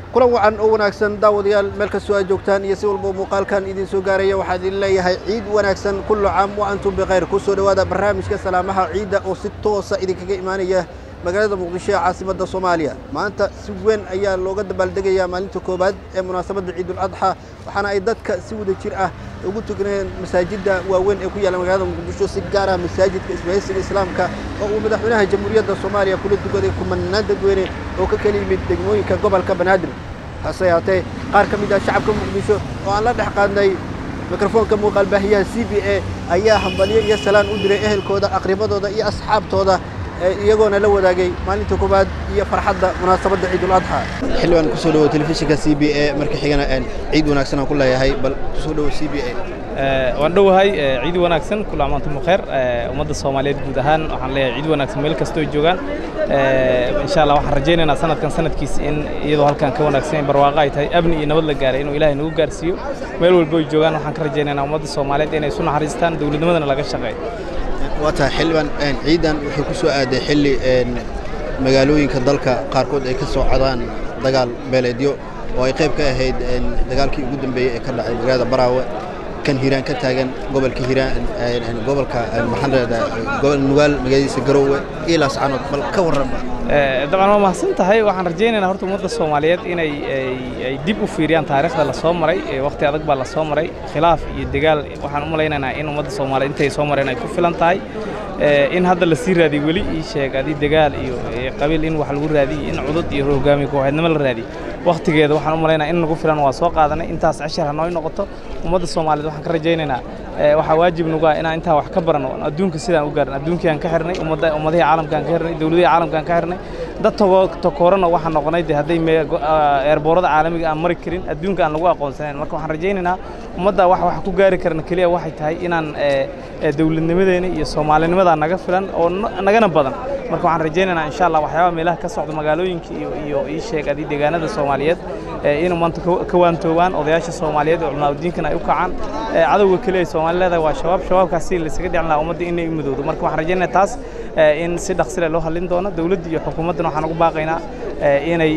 كل وعن وناكسن داود يال ملك السؤال جوكتان يسوي المقال كان إذا سجارية واحد الله عيد وناكسن كل عام وأنتم بغير كسر وهذا برنامج كسلامها عيد أو ستة صعيد كإيمانية مقالة مقدشة عاصمة الصومالية ما أنت سوين أيام لوجد بلدقية مالنتو كوباد مناسبة عيد الأضحى وحنا أيضا كسود الشرعة وقلت كنا مساجد وين أكويا لما قالوا مقدشة سجارة مساجد كإسماعيل الإسلام ومدحونها جمهورية الصومالية كل الدقة كمان ندقوين وككلمة دقموي كقبل كبنادر حصياتي قار كميدا شعبكم مقدشة وعلى دحقاني ميكروفون كمقال بهي CBA أيها حنبلية يا سلام أدري أهل كودا أقرباء تودا يا أصحاب تودا يجون لو داقي مالنتو كوباد يا فرحة مناسبة عيد الأضحى حلوة كسولو تلفزيون CBA مركي حيجنا عيد وناكسنا كلها هاي بل كسولو CBA وندو هاي عيد وناكسن كل عام وانتم بخير ومدة الصومالية جودهان وحن ليه عيد وناكسن ملك استوي جوجان إن شاء الله وحن رجينا سنة كان سنة كيس إن يدو هالكان كوناكسن برواقعي هاي أبني نبض للجاري إنه إلهي نو جارسيو ميلو البوي جوجان وحن كرجينا ومدة الصومالية إنه يسون حريستان دولة مدن لقى الشقي واتها حلوة عيدا وحكوسو آده حلي مقالوين كدلك قاركود أي كسو عضان دقال بلديو ويقيب كهيد دقال كي قدم بي كلا هذا براوة كان هيران كتاجن قبل كهيران قبل كمحل قبل نوال مجلس جروة إلى سعنود بل كورن طبعا ما حسنت هاي وحن رجينا نهارت مدة الصوماليات إن يدبوا فيريان تاريخ للصومري وقت أدق بالصومري خلاف يدقال وحن أملينا إنه مدة الصومالي أنت صومري أنا كفلان تاي إن هذا السير هذه ولي شيء قاعد دقال قبل إن وحلور هذه إن عضد يروجامي كواحد نمل هذه وقت كده وحن أملينا إنه كفلان واسواق هذا أنت 10 هنوي نقطة ومدة الصومالي وحن كرجينا وحواجب نقا إن أنت وحكبرنا الدون كسيدا وقرن الدون كان كحرني ومدة عالم كان كحرني دولة عالم كان كحرني dad takoorana waxaan noqonay haday airborada caalamiga aan mari karin adduunka aan lagu aqoonsaneen marka waxaan rajaynaynaa ummadda wax ku gaari karna kaliya waxay tahay inaan dawladnimadeena iyo Soomaalinimada naga filan oo nagana badan marka waxaan rajaynaynaa insha Allah waxyaabo meelaha ka socdo magaalooyinka iyo sheegadi deegaanada Soomaaliyeed inuu maanta ka waantoobaan odayaasha Soomaaliyeed oo culmaadiinkan ay u kacaan cadawga kaliya Soomaalida waa shabaabkaasi la isaga dhicnaa ummadda inay midowdo marka waxaan rajaynaynaa taas in si dhaqso leh loo halin doono dawladda iyo xukuumadda waxaan ugu baaqaynaa inay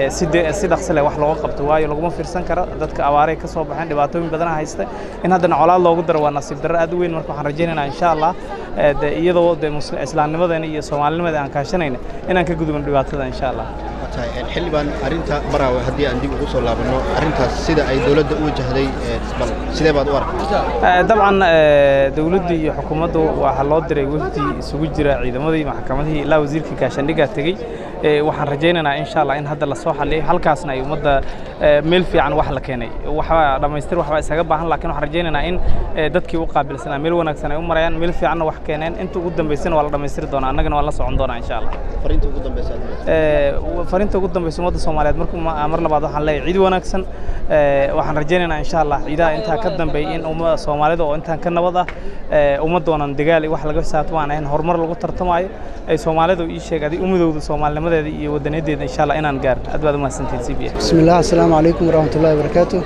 si dhaqso leh wax looga qabto waayo laguma fiirsan karo dadka abaarey ka soo baxeen dhibaatooyin badan haysta in haddana colaad loogu daro waa nasiib darro aad u weyn marka waxaan rajaynaynaa insha Allah iyadoo islaamnimadeena iyo Soomaalinimada aan kaashanayna inaan ka gudubno dhibaatada insha Allah xilliban arinta baraawe hadii aan dib ugu soo laabano arintaas sida ay dawladda u wajahday bal sidee baad u aragtaa dabcan dawladda iyo xukuumaddu waxa loo diray wafdi isugu jira ciidamadii maxkamadii ilaa wasiirka gaashaandhigga tagay waxaan rajaynaynaa insha Allah in hadda la soo xalliyo halkaasna ay ummadda meel fiican wax la keenay waxa dhamaystir waxba isaga baahan laakiin waxaan rajaynaynaa in dadkii u qaabilsanaa meel wanaagsan ay u marayaan meel fiican wax keeneen inta ugu dambeysana waa la dhamaystiri doonaa annagana waa la socon doonaa insha Allah fariinta ugu dambaysa fariinta ugu dambaysa ummadda Soomaaliyeed mar labaad waxaan leeyahay ciid wanaagsan waxaan rajaynaynaa insha Allah ciidaha inta ka dambeeyay in ummadda Soomaalida oo intaan ka nabad ah ummadoonan dagaal wax laga saatmaan in horumar lagu tartamayo ay Soomaalidu ii sheegay u midowdo Soomaalinimadeeda iyo wadaneedeeda insha Allah inaan gaar aad baad u mahadsantahay CBA bismillaah assalaamu alaykum warahmatullaahi wabarakaatuh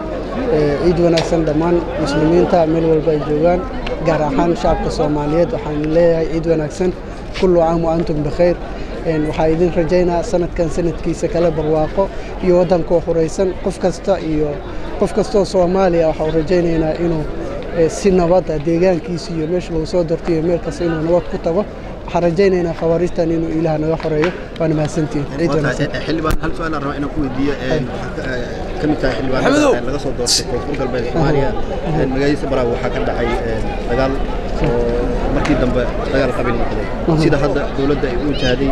ciid wanaagsan dhamaan muslimiinta meel walba ay joogaan gaar ahaan shacabka Soomaaliyeed waxaan leeyahay ciid wanaagsan kullu caam wa antum bikhair waxaa idin rajaynaa sanadkan sanadkiisa kala barwaaqo iyo wadanka xuraysan qof kasta oo Soomaaliya waxa uu rajaynaynaa inuu si nabad ah deegaankiisa iyo meesha lagu soo dartiyo meel kasta inuu nabad ku tago waxaan rajaynaynaa khawaarijtan inuu Ilaahay naga xoreeyo waana mahadsantiin ciid wanaagsan xilibaan hal su'aal aan rabaa inaan ku weydiiyo kamid tahay xilibaan laga soo doortay koonfur galbeed Soomaaliya magaalada Baraawe waxaa ka dhacay dagaal markii dambe dagaal qabiil noqday sida hadda dawladda ay u wajahday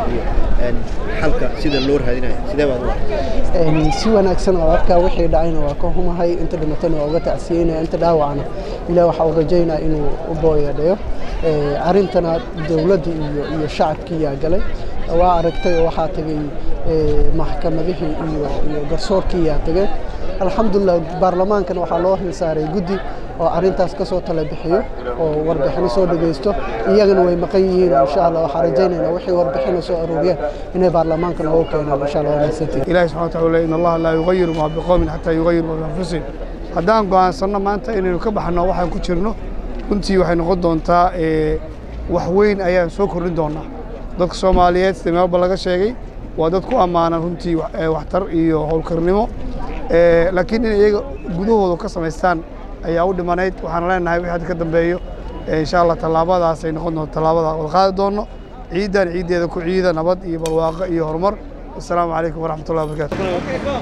xalka sida loo raadinayo sidee baad u aragtaa si wanaagsan oo arkaa wixii dhacayna waa ka humahay inta dhimatana waa uga tacsiyeynaa inta dhaawacna Ilaahay waxa uu rajaynayaa inuu u booyadhayo arintana dawladda iyo shacabkii yaa galay waa aragtay oo waxaa tagay maxkamadihii iyo garsoorkii yaa tagay alxamdulillah baarlamaankana waxaa loo hilsaaray guddi oo arintaas ka soo tala bixiyo oo warbixino soo dhageysto iyagana way maqan yihiin insha Allah waxa rajaynaynaa wixii warbixino soo aruuriyeen inay baarlamaanka loo keeno insha Allah wanaagsantii Ilaahay subhanahu wa ta'ala inna Allah la yughayyiru ma biqawmin hatta yughayyiru ma bi anfusihim haddaan go'aansanno maanta inaynu ka baxno waxaan ku jirno runtii waxay noqon doontaa wax weyn ayaan soo kordhin doonaa dadka Soomaaliyeed istimaaba laga sheegay waa dad ku ammaanan runtii waxtar iyo howlkarnimo laakiin in iyaga gudahooda ka samaystaan ayaa u dhimanayd waxaan leenahay wixii hadda ka dambeeyo insha Allah tallaabadaas ay noqon doonto tallaabada wada qaadi doono ciidan ciideeda ku ciida nabad iyo barwaaqo iyo horumar assalaamu calaykum waraxmatullahi wabarakaatu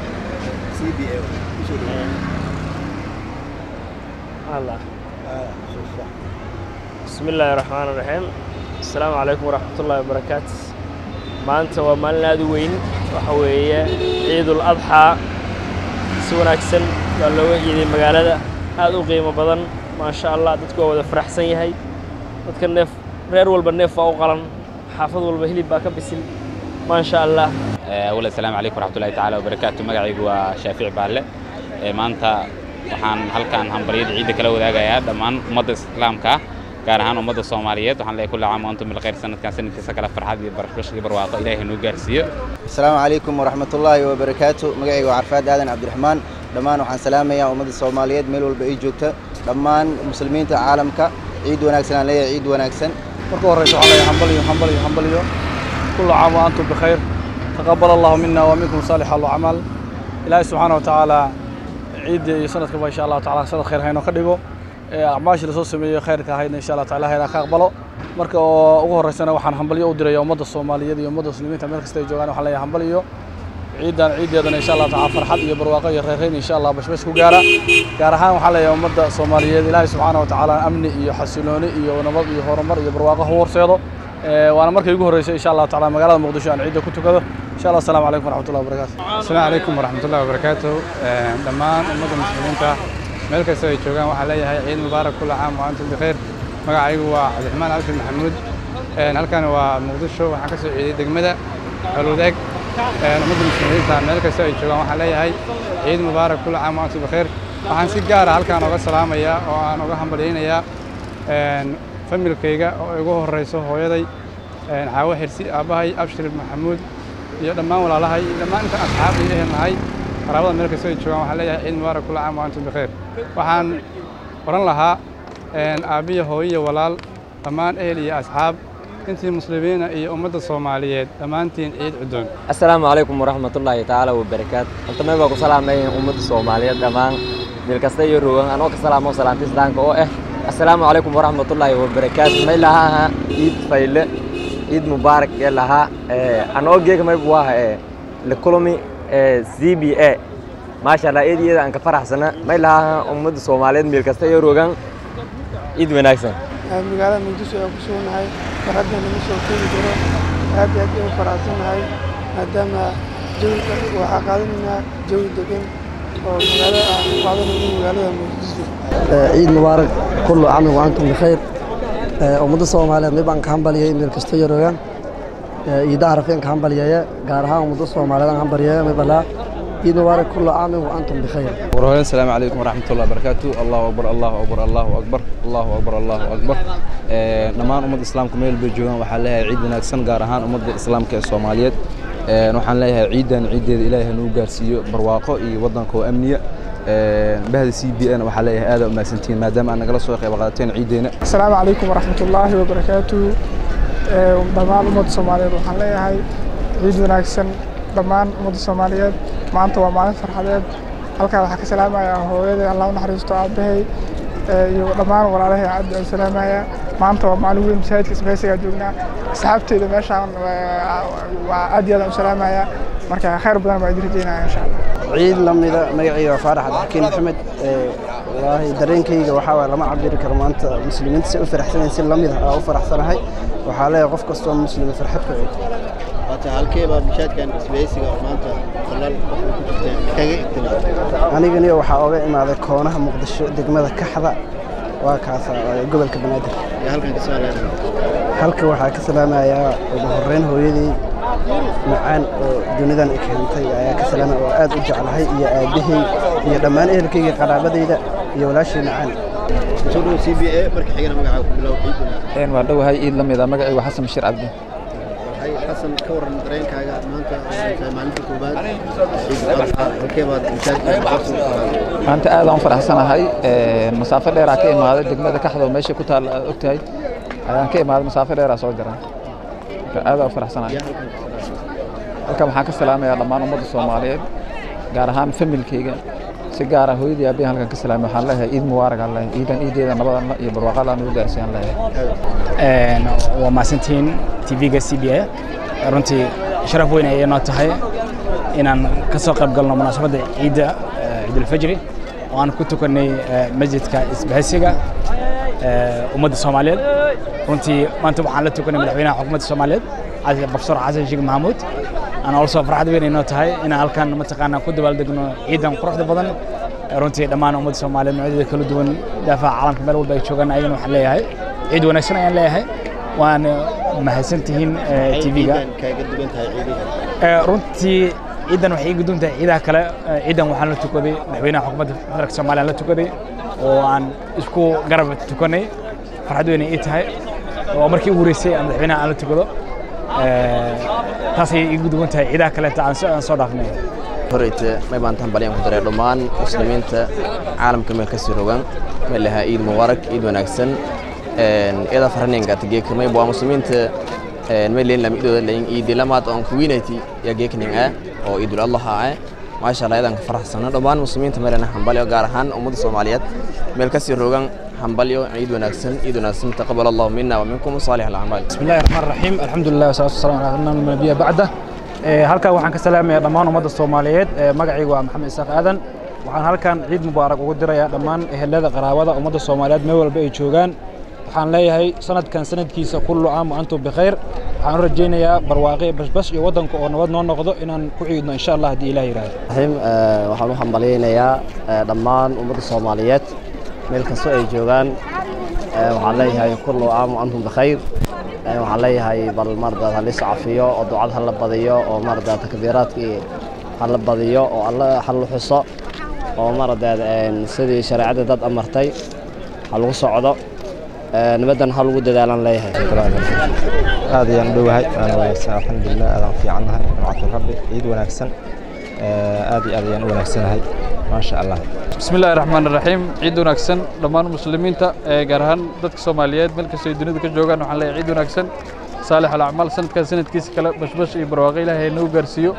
بسم الله الرحمن الرحيم السلام عليكم ورحمة الله وبركاته maanta waa maalin aad u weyn waxa weeye ciidul adxa si wanaagsan waa looga ciiday magaalada aad u qiimo badan ma sha Allah dadku waa wada faraxsan yahay dadka neef reer walba neef waa u qalan xaafad walba hilib baa ka bisil ma sha Allah wala assalaamu calaykum waraxmatullaahi tacaala wabarakaatu magacaygu waa Shaafic Baalle maanta waxaan halkaan hambaryada ciidda kala wadaagayaa dhammaan ummadda islaamka gaar ahaan ummadda Soomaaliyeed waxaan leeyahay kullu caam wa antum bil khayr sanadkan sanadkiisa kala farxad iyo barasho iyo barwaaqo Ilaahay noo gaarsiiyo assalaamu calaykum waraxmatullaahi wabarakaatu magacaygu waa Carfaad Aadan Cabdiraxmaan dhammaan waxaan salaamayaa ummadda Soomaaliyeed meel walba ay joogto dhammaan muslimiinta caalamka ciid wanaagsan aan leeyahay ciid wanaagsan marka horeysa waxaan leeyahay hambaliyo kullu caam wa antum bi khayr taqabbal Allahu minna wa minkum salih al-a'mal Ilaahay subhanahu wa ta'ala ciid iyo sanadka ba insha Allah ta'ala sanad khayr hayno ka dhigo أعماش اللي صوص مية خير كهيدا إن شاء الله تعالى هيدا كقبله مركا وجوه رسنا وحن حنبليو ودري يوم مدة الصومالية يوم مدة المسلمين تمرك استيجوان وحلا يحنبليو عيد يدنا إن شاء الله تعالى فرحات يبرواقي يرهين إن شاء الله بس كجارة كارهان وحلا يوم مدة الصومالية الله سبحانه وتعالى أمني يحسنوني ونبض يهرمر يبرواقه هو رصيده وأنا مركا يجوه رئيس إن شاء الله تعالى مقالة مقدشة عن عيد كنتو كذا إن شاء الله السلام عليكم ورحمة الله وبركاته السلام عليكم ورحمة الله وبركاته دمان مدة المسلمين meel kasta ay joogaan waxaa leeyahay ciid mubaarak kullu caam wa antum bikhair magacaygu waa Cabdiraxmaan Cabdi Maxamuud halkan waa Muqdisho waxaan ka soo ciiday degmada Alwadaag ummadda muslimiinta meel kasta ay joogaan waxaa leeyahay ciid mubaarak kullu caam wa antum bikhair waxaan si gaar ah halkan uga salaamayaa oo aan uga hambaleynayaa familkayga oo ugu horeyso hooyaday Caawa Xirsi aabahay Abshir Maxamuud iyo dhammaan walaalahay dhammaan inta asxaab iyo ehelnahay قرابة ملك سوي شوان وحلا عيد مبارك كل عام وأنتم بخير وحن قرن لها أن أبي هوية ولال أمان أهلي أصحاب أنتم مسلمين أي أمة الصومالية أمانتين عيد عدون السلام عليكم ورحمة الله تعالى وبركاته أنت ما بقول سلام أي أمة الصومالية دمان بالكستي يروح أنا وكسلام وسلام تسدان كوه السلام عليكم ورحمة الله وبركاته ما لها عيد فيل عيد مبارك لها أنا أوجيك ما يبغاها لكلامي CBA ما شاء الله إيدي أنك فرح سنة ما لها أمد الصوماليين ميركستا يروجان إيد وناكسن. مقالة من جزء أقصون هاي فرحنا من جزء كل جرا هذا فرحنا هاي هذا جو وعقادنا جو دقيم ومقالة قادنا من مقالة من جزء. عيد مبارك كل عام وأنتم بخير أمد الصوماليين نبان كهمبلية ميركستا يروجان يدار فين كهمبلية قارها أمد الصوماليين كهمبلية مبلا عيد مبارك كل عام وأنتم بخير. ورهين السلام عليكم ورحمة الله وبركاته الله أكبر الله أكبر الله أكبر الله أكبر الله أكبر نمان أمد الإسلام كميل بيجوان وحلها عيد ناكسن قارهان أمد الإسلام كالصوماليات نحن لها عيد إلهي نوجارسيو برواقي وطنك وأمنية بهذا CBN وحلها هذا ما سنتين ما دام أنا جلسوا يا بغاتين عيدنا. السلام عليكم ورحمة الله وبركاته دمان أمد الصوماليات وحلها هاي عيد ناكسن دمان أمد الصوماليات maanta waa maalin farxadeed halka waxa ka salaamaya hooyaday Allah u naxariisto aabahay iyo dhamaan walaalahay aad u salaamaya maanta waa maalin weyn masaajidka isbahaysiga joognaa asxaabteeda meeshaan waa aad iyo aad u salaamaya marka khayr badan baa idin rajeynaya insha Allah ciid lamida magacayga Faarax Xakiin Maxamed wallahi dareenkayga waxa waa lama cabiri karo maanta muslimiinta si u faraxsan si lamida u faraxsanahay waxa leeyahay qof kasta oo muslim farxad ku ciid halkeeba bishaadkan isbahaysiga maanta qolal ku jirteen kaga igtilaa anigana waxa uga imaaday koonaha Muqdisho degmada Kaxda waa kaas gobolka Banaadir halkan ka salaamay halka waxa ka salaamayaa ugu horeyn hooyadii macaan oo dunidan ay keentay ayaa ka salaamay oo aad u jeclahay iyo aabahay iyo dhammaan ehelkayga qaraabadayda iyo walaashii macaan soo CBA markii xigana magaca ku bilow ciidina waa dhawahay ciid lamida magacaygu Xasan Bashir Cabdi حسن كور درين كاجا مانتا كوباد أنت أيضا فرح سنة هاي مسافة ليرة كي ما هذا دقمة كحضة وماشي كنت أكتاي أنا كي ما هذا مسافة ليرة صوجرة هذا فرح سنة halkan waxaan ka salaamayaa dhammaan ummadda Soomaaliyeed gaar ahaan familkayga si gaar ah hooyadii aabbahay halkan ka salaamay waxaan leeyahay ciid mubaarak aan leeyahay ciideeda nabadaan iyo barwaaqada aan ugu gaarsiin leeyahay waa maasantiin TV-ga CBA runtii sharaf weyn ayay noo tahay inaan ka soo qayb galno munaasabadda ciidda ciidul fajri oo aan ku tukanay masjidka isbahaysiga ummadda Soomaaliyeed runtii maanta waxaan la tukanay madaxweynaha xukuumadda Soomaaliyeed Professor Xasan Sheikh Maxamuud أنا أوصل فرحة بيني إنه تهاي إن هالكان متقنا كود بالدقنو عيدا قرحة بدن رنتي دمان أمود الصومالي من عيد كل دون دافع عالم كمال والبيتشوغان أيضا محلية هاي عيد ونكسنا يعني ليه هاي وأنا محسنتهن تيفيجا رنتي عيدا وحي قدوم ده عيدا كلا عيدا وحنا تكودي بينا حكومة مدرك الصومالي على تكودي وعن إسكو قرب تكوني فرحة بيني إيه هاي وأمريكي وريسي أنا بينا على تكودو taasay igu duwan tahay ciidaha kale aan soo dhaafnay horeyta may baan tambaliyaan ku daray dhammaan muslimiinta caalamka meel ka sii rogan meel laha ciid mubaarak ciid wanaagsan ida farninga tageeka may baa muslimiinta meel leen lam idooda leen ciid lamaad on kuwinati ya geekninga oo ciidul allah ah ma sha Allah idan faraxsan dhammaan muslimiinta meelana hambaliyo gaar ahaan ummadda Soomaaliyeed meel ka sii rogan حنبليو عيد ونكسن تقبل الله منا ومنكم صالح الأعمال. بسم الله الرحمن الرحيم الحمد لله والصلاة والسلام على النبي بعده halka waxaan ka salaamayaa dhammaan ummadda Soomaaliyeed magacaygu waa Maxamed Isaaq Aadan waxaan halkan ciid mubaarak ugu dirayaa dhammaan ehelada qaraabada ummadda Soomaaliyeed meel walba ay joogaan waxaan leeyahay sanadkan sanadkiisa kullu aam wa antum bikhair waxaan rajaynayaa barwaaqo basbash iyo wadanka oo nabad noo noqdo inaan ku ciidno insha Allah hadii Ilaahay yiraahdo waxaan u hambaleynayaa dhammaan ummadda Soomaaliyeed meel kastoo ay joogaan waxaan leeyahay kullu aam wa antum bikhair waxaan leeyahay bal marda hal iscafiyo oo ducada hal badiyo oo marda takbiiraadkii hal badiyo oo Allah hal xuso oo marda sidii shariicada dad amartay hal ugu socdo nabadan hal ugu dadaalan leeyahay aad ayaan dhowahay ana wanaagsan alxamdulilah aad fiicanahay macad rabbi ciid wanaagsan aad iyo aad ayaan wanaagsanahay ما شاء الله. بسم الله الرحمن الرحيم عيد ونكسن دمان مسلمين تا جارهان دتك سوماليات ملك سيدنا دك جوجان وحنا عيد ونكسن صالح الأعمال سنة كان سنة كيس كلا بش إبراغي له هنو جرسيو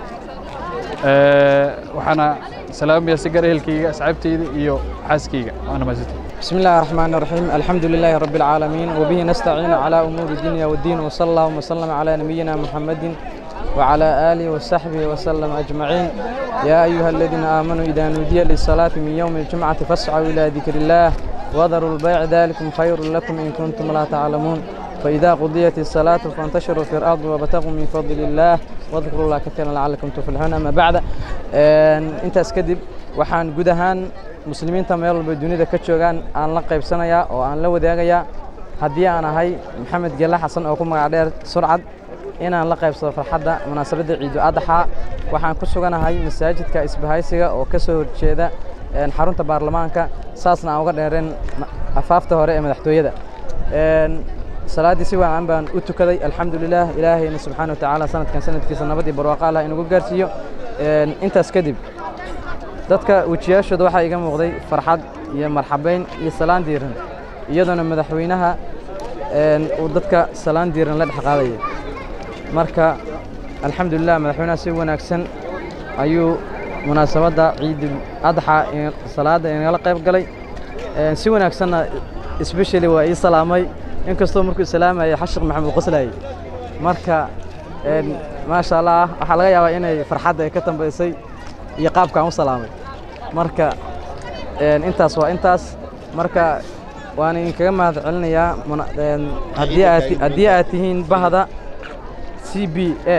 وحنا سلام يا سجر هلكي أصعبتي يو حاسكي أنا ما زلت. بسم الله الرحمن الرحيم الحمد لله رب العالمين وبه نستعين على أمور الدنيا والدين وصلى الله وسلم على نبينا محمد وعلى آله وصحبه وسلم أجمعين يا أيها الذين آمنوا إذا نودي للصلاة من يوم الجمعة فاسعوا إلى ذكر الله وذروا البيع ذلكم خير لكم إن كنتم لا تعلمون فإذا قضيت الصلاة فانتشروا في الأرض وابتغوا من فضل الله واذكروا الله كثيرا لعلكم تفلحون أما بعد أنت أسكدب وحان جودهان مسلمين تميل بالدنيا كتشوغان أن لقب سنة أو أن لو ذاقيا هدية أنا هاي محمد جلا حسن أو كم عدير سرعة inaan la qaybsado farxadda munaasabadda ciid adha waxaan ku suganahay masaajidka isbahaysiga oo ka soo horjeeda xarunta baarlamaanka saasna aan uga dheereen afaafta hore ee madaxtooyada salaadii si waan baan u tukaday alxamdulillaah ilaahayna subxaanahu wa ta'aala sanadkan sanadkiisa nabad iyo barwaaqo Allah inagu gaarsiiyo intaas kadib dadka wajiyashooda waxa iga muuqday farxad iyo marxabeyn iyo salaan diiran iyadoo madaxweynaha uu dadka salaan diiran la dhaqaaqay marka alxamdulillaah madaxweynaha si wanaagsan ayuu munaasabadda ciid adha salaada inala qayb galay si wanaagsan especially waa ii salaamay inkastoo markuu salaamay xashaq maxamed qoslay marka ma sha Allah waxa laga yaabaa inay farxadda ay ka tambaysay iyo qaabka aan u salaamay marka intaas waa intaas marka waan idinkaga mahad celinayaa haddii aad tihiin bahda CBA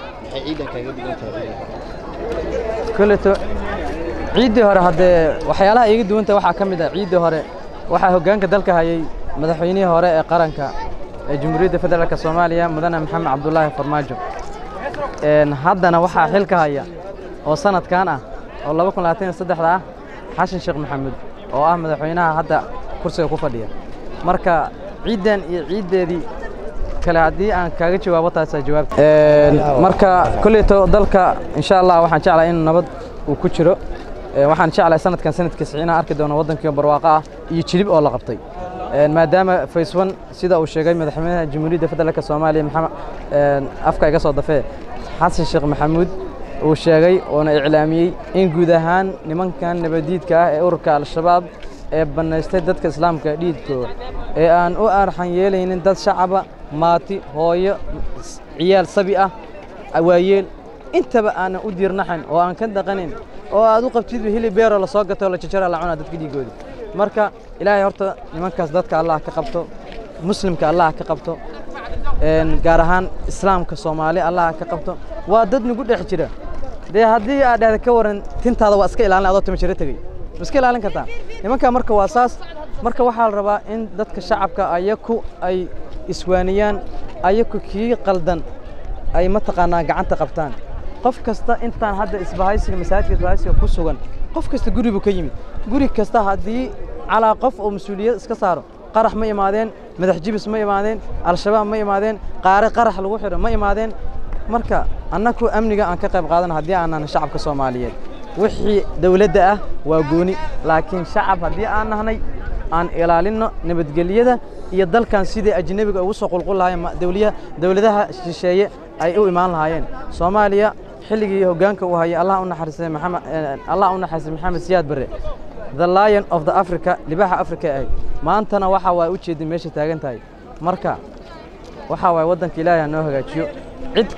كلته عيد هره هذا وحيالها يجد وأنت واحد كم ده عيد هره واحد هجان كدلك هاي مدحويني هره قرنك جمهورية فدرالك الصومالية مدن محمد عبد الله فرماجو إن هذا أنا واحد حلك هاي وسنة كان والله بكون لاتين صدق ده حسن شيخ محمد أو مدحوينها هذا كرسي كوفدية مركا عيدا عيد دي kala hadii aan kaaga jawaabo taas jawaab marka kulleeto dalka insha Allah waxaan jeclahay in nabad uu ku jiro waxaan jeclahay sanadkan sanadkiisa ciina arki doono wadanka barwaaqo ah iyo jilib oo la qabtay maadaama Fayswan sida uu sheegay madaxweynaha Jamhuuriyadda Federaalka Soomaaliya Maxamed afka iga soo dafay xasan sheekh maxamuud uu sheegay oona iclaamiyey in guud ahaan nimankan nabadiidka ah ee ururka al-shabaab ee bannaystay dadka islaamka dhiidkooda ee aan u arxan yeelaynin dad shacaba maati hooyo ciyaal sabi ah waayeel intaba aanan u diirnaxayn oo aan ka dhaqanin oo aad u qabtid hilib beero la soo gato la jajara la cunaa dadka dhiigooda marka ilaahay horta nimankaas dadka Allah ka qabto muslimka Allah ka qabto gaar ahaan islaamka Soomaali Allah ka qabto waa dad nagu dhex jira haddii aad dhahdo ka waran tintaada waa iska ilaalin adoo timo jira tagay iska ilaalin kartaa nimanka marka waa saas marka waxaa la rabaa in dadka shacabka ayaku ay iswaaniyaan ayaku kii qaldan ay mataqaanaa gacanta qabtaan qof kasta intaan hadda isbahaysiga masaajidka isbahaysiga ku sugan qof kasta gurigu ka yimid guri kasta haddii calaa qof oo mas'uuliyad iska saaro qarax ma imaadeen madax jibis ma imaadeen al-shabaab ma imaadeen qaare qarax lagu xiro ma imaadeen marka annaku amniga aan ka qayb qaadan haddii aanan shacabka Soomaaliyeed wixii dawladda ah waa gooni laakiin shacab haddii aan nahnay aan ilaalino nabadgelyada iyo dalkan sidii ajnabiga ugu soo qulqul lahaayeen dawladaha shisheeye ay u imaan lahaayeen Soomaaliya xilligii hoggaanka uu hayay Allah u naxariistay Maxamed Siyaad Barre the lion of the Africa libaxa Afrika ay maantana waxa way u jeedin meesha taagan tahay marka waxa way wadanka Ilaahay noo hagaajiyo cid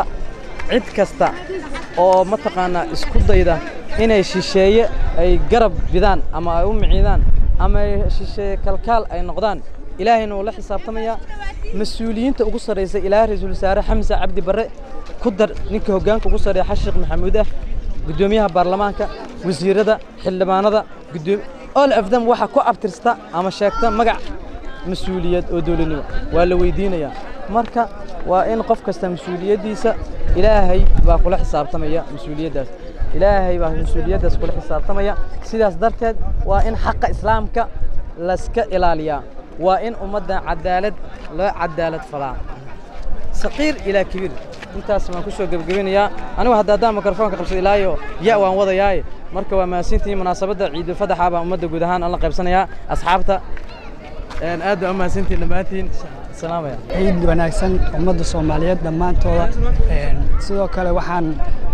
kasta oo mataqaanaa isku dayda inay shisheeye ay garab bidaan ama ay u miciidaan ama shisheeye kalkaal ay noqdaan ilaahayna uu la xisaabtamaya mas'uuliyiinta ugu sareysa ilaahay rasuul wasaare Xamza Cabdi Barre ku dar ninka hoggaanka ugu sareeya Xashiq Maxamuud gudoomiyaha baarlamaanka wasiirada xildhibaanada all of them waxa ku abtirsta ama sheegta magac mas'uuliyad oo dawladnimo waa la weydiinaya marka waa in qof kasta mas'uuliyadiisa ilaahay baa kula xisaabtamaya mas'uuliyadaas ilaahay baa mas'uuliyadaas kula xisaabtamaya sidaas darteed waa in xaqa islaamka la iska ilaaliyaa waa in ummadda cadaalad falaa saqiir ilaa kabiir intaas ma ku soo gabagabinayaa anigu haddaan mikrofoonka qabsado ilaayo yaa waan wadayaa marka waa maasintii munaasabada ciid fadaxa baa ummadda guud ahaan la qaybsanayaa asxaabta aad u maasintii dhammaantiin salaamaya ciid wanaagsan ummadda Soomaaliyeed dhamaantooda sidoo kale waxaan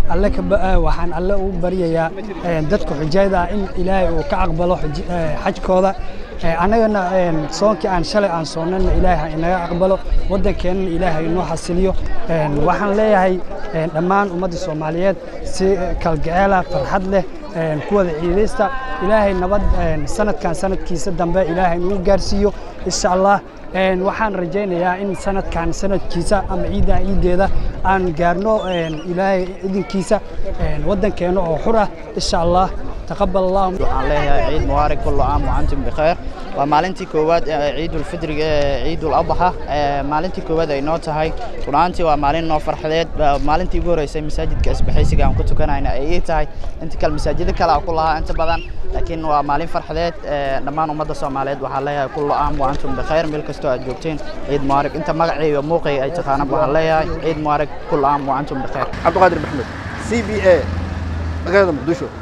alle u baryayaa dadka xujayda in Ilaahay uu ka aqbalo xajkooda anagana soonkii aan shalay aan soonana Ilaahay inaga aqbalo wadankeena Ilaahay inoo xasiliyo waxaan leeyahay dhammaan ummadda Soomaaliyeed si kalgacayl farxad leh kuwada ciideysta Ilaahay nabad sanadkiisa dambe Ilaahay inuu gaarsiiyo insha Allah waxaan rajaynayaa in sanadkiisa ama ciideeda aan gaarno Ilaahay idinkiisa wadankeena oo xur ah insha Allah taqabbal Allah waxaan leeyahay ciid mubaarak kullu aam wa antum bikhair waa maalintii koowaad ee ciidul fidr ciidul adha maalintii koowaad ay noo tahay runtii waa maalin noo farxadeed maalintii ugu horeysay masaajidka isbahaysiga aan ku tukanayna ay tahay inta kale masaajidada kale ku lahaa inta badan laakiin waa maalin farxadeed dhammaan ummadda Soomaaliyeed waxaa leeyahay kullu aam wa antum bikhair meel kasto aad joogteen ciid mubaarak inta magaceeyo muuqay ay taqaanaan waxaan leeyahay ciid mubaarak kullu aam wa antum bikhair Cabdiqaadir Maxamed CBA magaalada Muqdisho